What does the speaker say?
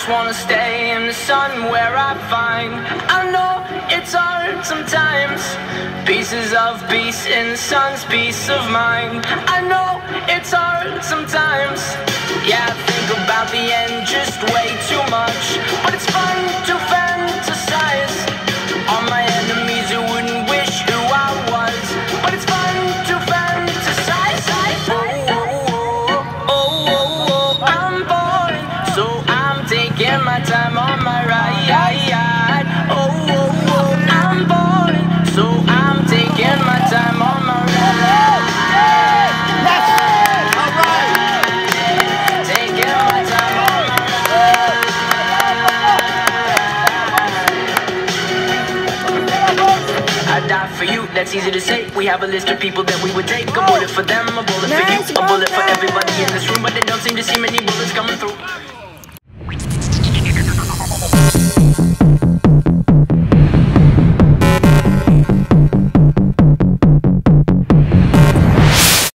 just wanna stay in the sun where I find. I know it's hard sometimes. Pieces of peace in the sun's peace of mind. I know it's hard sometimes. Yeah, I think about the end just way too much. But it's fun to fantasize on my enemies who wouldn't wish who I was. But it's fun to fantasize. I'm bored, so I'm taking my time on my ride. I'm bored, so I'm taking my time on my ride. Taking my time on my ride. I die for you, that's easy to say. We have a list of people that we would take. A bullet for them, a bullet for you, a bullet for everybody in this room. But they don't seem to see many bullets coming through.